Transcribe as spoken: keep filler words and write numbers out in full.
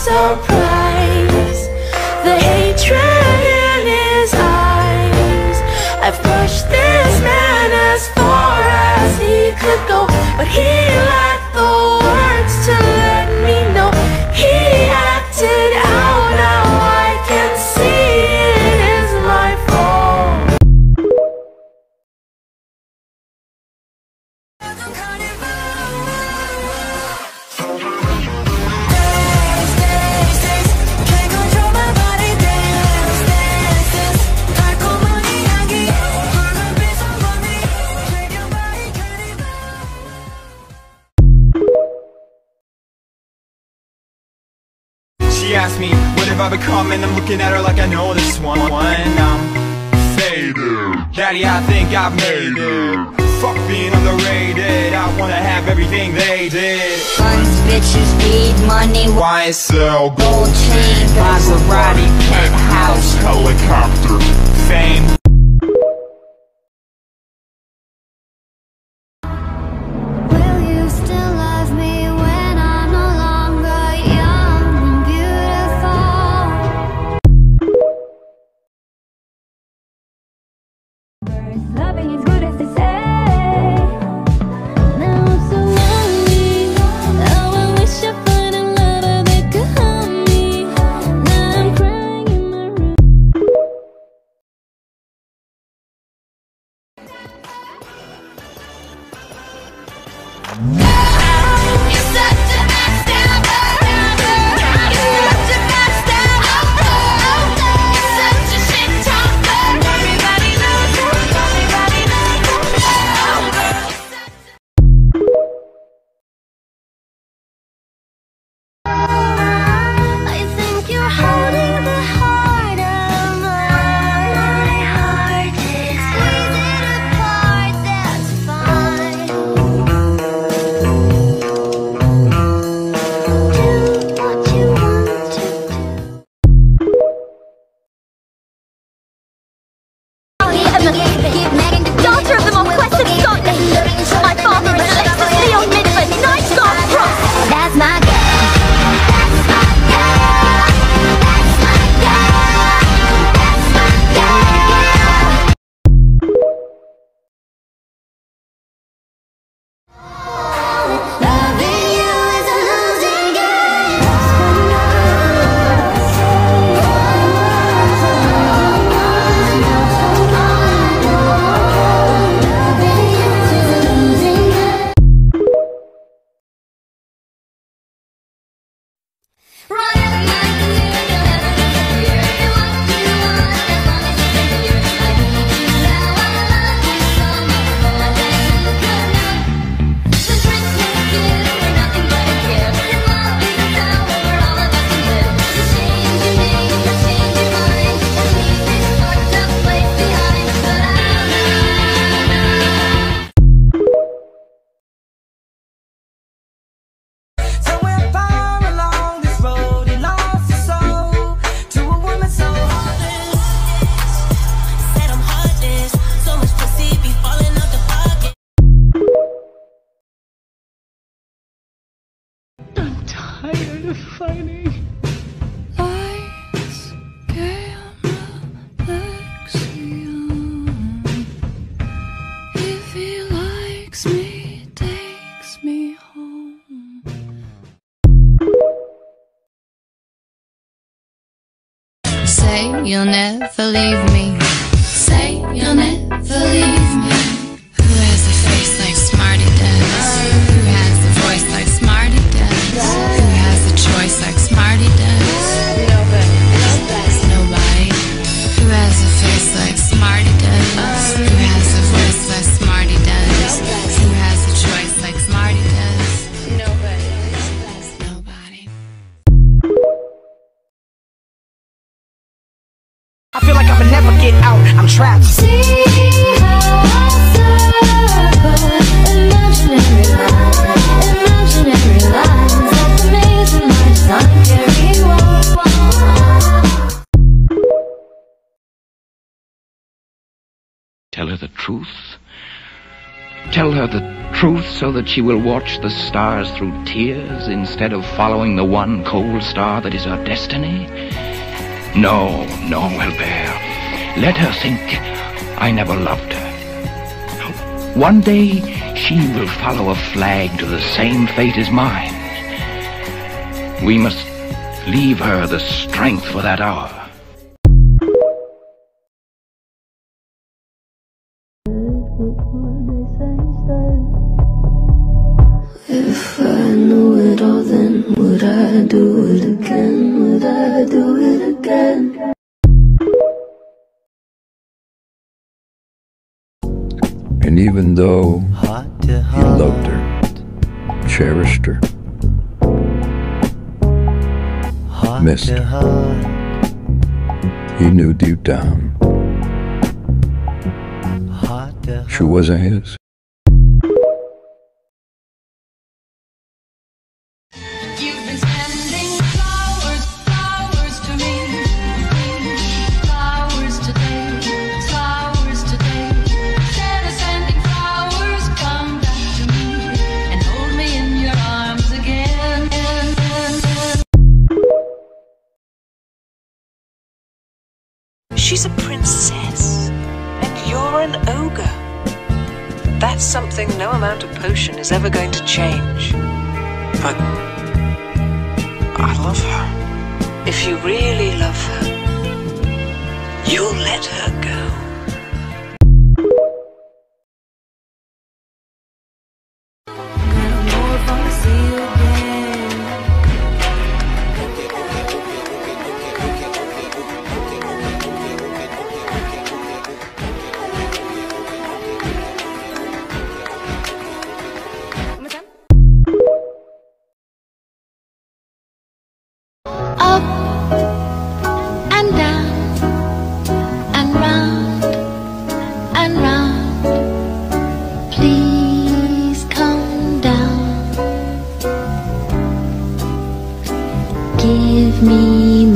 surprise, the hatred in his eyes. I've pushed this man as far as he could go, but he lacked the words to let me know. He acted out, now I can see it is my fault. She asked me, what have I become? And I'm looking at her like I know this one. I'm faded. Daddy, I think I've made it. Fuck being underrated, I wanna have everything they did. Guns, bitches, weed, money, Y S L, gold chain, Maserati, penthouse, helicopter, fame. Will you still love me when I'm no longer young and beautiful? Loving is good as they say. Now I'm so lonely. Oh, I wish I found a lover that could hold me. Now I'm crying in my room. You're such a backstabber. You're such a backstabber. Such a shit talker. Everybody knows. Everybody knows. I think you're holding the heart of my heart. Squeeze it apart, that's fine. Do what you want to do. I am the daughter of the Marquess of Scotland. My father is Alexis Leon Midford, Knight Guard Cross. That's my girl. That's my girl. That's my girl. That's my girl. Loving you is a losing game. Loving you is a losing game. Running like you, you'll never disappear. Do what you want as long as you stay here. I need you now, I love you so much more than you could know. The Christmas gifts were nothing but a gift. And love is a tower where all of us can live. You change your name, you change your mind, and leave this fucked up place behind. But I Somewhere far along this road, he lost his soul to a woman so heartless. Said I'm heartless, so much pussy be falling out the pocket. I'm tired of fighting. Lights, camera, Lexion. If he likes me, takes me home. Say you'll never leave me. Say you'll never leave me. Who has a face like Smarty does? Who has a voice like Smarty does? Who has a choice like Smarty does? Nobody. Nobody. Who has a face like Smarty does? Who has a voice like Smarty does? Who has a choice like Smarty does? Nobody. Nobody. I feel like I'ma never get out. I'm trapped. see how I circle. Imaginary lines, imaginary lines. That's amazing, my son. Carry on. Tell her the truth, Tell her the truth so that she will watch the stars through tears instead of following the one cold star that is her destiny? No, no, Albert. Let her think I never loved her. One day she will follow a flag to the same fate as mine. We must leave her the strength for that hour. If I knew it all, then would I do it again? Would I do it again? And even though he loved her, cherished her, missed her, he knew deep down she wasn't his. You've been sending flowers, flowers to me. Flowers today, flowers today. Instead of sending flowers, come back to me and hold me in your arms again. She's a princess, and you're an ogre. That's something no amount of potion is ever going to change. But I love her. If you really love her, you'll let her go. Gonna know if I'ma see you again. Up and down and round and round. Please come down. Give me